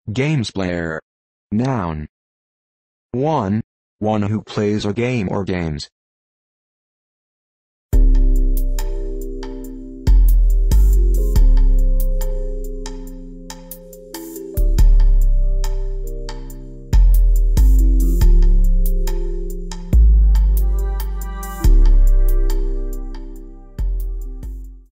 Games player. Noun. 1. One who plays a game or games.